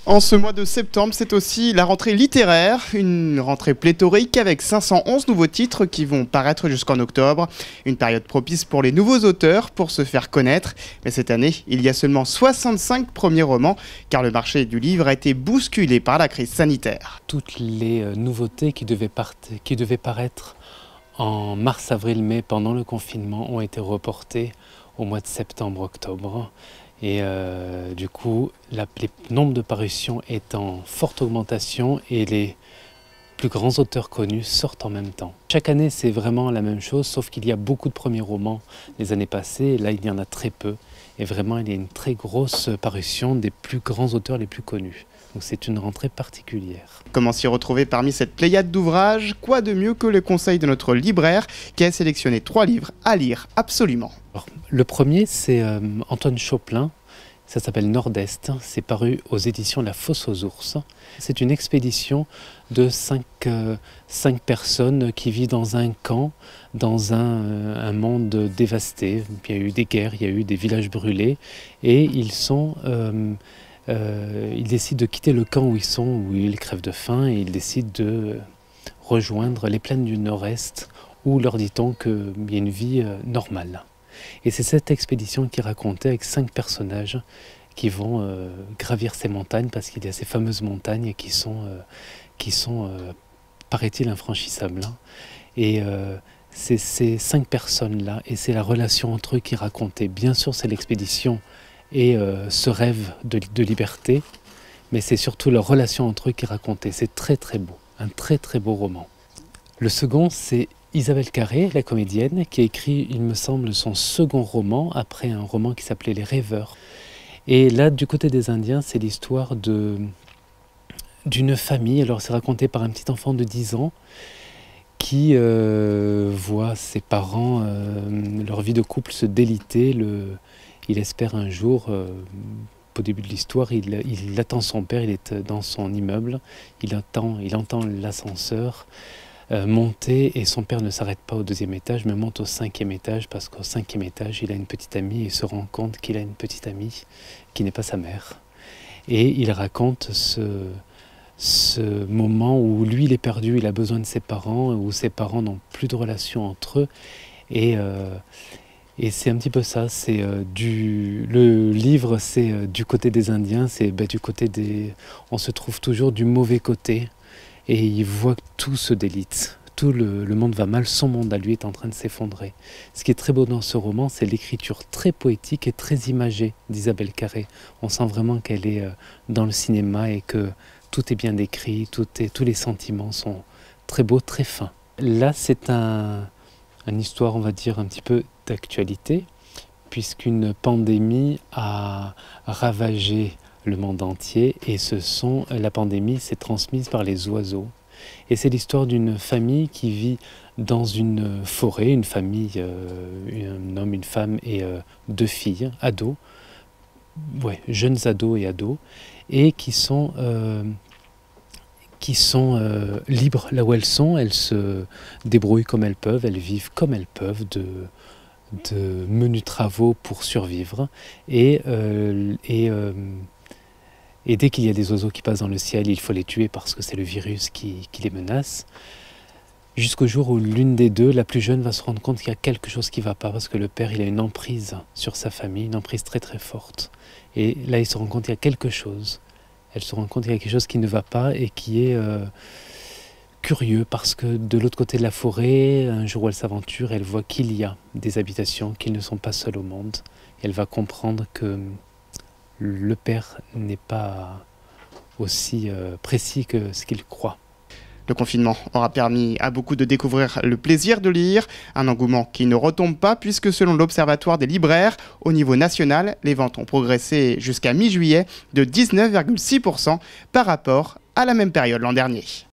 En ce mois de septembre, c'est aussi la rentrée littéraire, une rentrée pléthorique avec 511 nouveaux titres qui vont paraître jusqu'en octobre. Une période propice pour les nouveaux auteurs pour se faire connaître. Mais cette année, il y a seulement 65 premiers romans, car le marché du livre a été bousculé par la crise sanitaire. Toutes les nouveautés qui devaient paraître en mars, avril, mai pendant le confinement ont été reportées au mois de septembre-octobre. Et du coup, le nombre de parutions est en forte augmentation et les plus grands auteurs connus sortent en même temps. Chaque année, c'est vraiment la même chose, sauf qu'il y a beaucoup de premiers romans les années passées, et là, il y en a très peu. Et vraiment, il y a une très grosse parution des plus grands auteurs les plus connus. Donc c'est une rentrée particulière. Comment s'y retrouver parmi cette pléiade d'ouvrages? Quoi de mieux que le conseil de notre libraire qui a sélectionné 3 livres à lire absolument. Alors, le premier, c'est Antoine Choplein. Ça s'appelle Nord-Est, c'est paru aux éditions La Fosse aux Ours. C'est une expédition de 5 personnes qui vivent dans un camp, dans un monde dévasté. Il y a eu des guerres, il y a eu des villages brûlés et ils décident de quitter le camp où ils sont, où ils crèvent de faim, et ils décident de rejoindre les plaines du Nord-Est où leur dit-on qu'il y a une vie normale. Et c'est cette expédition qui est racontée avec 5 personnages qui vont gravir ces montagnes, parce qu'il y a ces fameuses montagnes qui sont paraît-il, infranchissables. Et c'est ces 5 personnes-là, et c'est la relation entre eux qui est racontée. Bien sûr, c'est l'expédition et ce rêve de liberté, mais c'est surtout leur relation entre eux qui est racontée. C'est très très beau, un très très beau roman. Le second, c'est Isabelle Carré, la comédienne, qui a écrit, il me semble, son second roman, après un roman qui s'appelait Les Rêveurs. Et là, du côté des Indiens, c'est l'histoire d'une famille. Alors, c'est raconté par un petit enfant de 10 ans qui voit ses parents, leur vie de couple se déliter. Il espère un jour, au début de l'histoire, il attend son père, il est dans son immeuble, il entend l'ascenseur monter, et son père ne s'arrête pas au 2e étage mais monte au 5e étage, parce qu'au 5e étage il a une petite amie, et il se rend compte qu'il a une petite amie qui n'est pas sa mère. Et il raconte ce moment où lui il est perdu, il a besoin de ses parents, où ses parents n'ont plus de relation entre eux, et c'est un petit peu ça. Le livre, c'est du côté des Indiens, c'est du côté on se trouve toujours du mauvais côté. Et il voit que tout se délite, tout le monde va mal, son monde à lui est en train de s'effondrer. Ce qui est très beau dans ce roman, c'est l'écriture très poétique et très imagée d'Isabelle Carré. On sent vraiment qu'elle est dans le cinéma et que tout est bien décrit, tous les sentiments sont très beaux, très fins. Là, c'est une histoire, on va dire, un petit peu d'actualité, puisqu'une pandémie a ravagé le monde entier, et la pandémie s'est transmise par les oiseaux. Et c'est l'histoire d'une famille qui vit dans une forêt, une famille, un homme, une femme et 2 filles, ados, jeunes ados et ados, et qui sont libres là où elles sont. Elles se débrouillent comme elles peuvent, elles vivent comme elles peuvent de menus travaux pour survivre, et dès qu'il y a des oiseaux qui passent dans le ciel, il faut les tuer parce que c'est le virus qui les menace. Jusqu'au jour où l'une des 2, la plus jeune, va se rendre compte qu'il y a quelque chose qui ne va pas, parce que le père, il a une emprise sur sa famille, une emprise très très forte. Et là, il se rend compte qu'il y a quelque chose. Elle se rend compte qu'il y a quelque chose qui ne va pas, et qui est curieux, parce que de l'autre côté de la forêt, un jour où elle s'aventure, elle voit qu'il y a des habitations, qu'ils ne sont pas seuls au monde. Et elle va comprendre que le père n'est pas aussi précis que ce qu'il croit. Le confinement aura permis à beaucoup de découvrir le plaisir de lire, un engouement qui ne retombe pas, puisque selon l'Observatoire des libraires, au niveau national, les ventes ont progressé jusqu'à mi-juillet de 19,6% par rapport à la même période l'an dernier.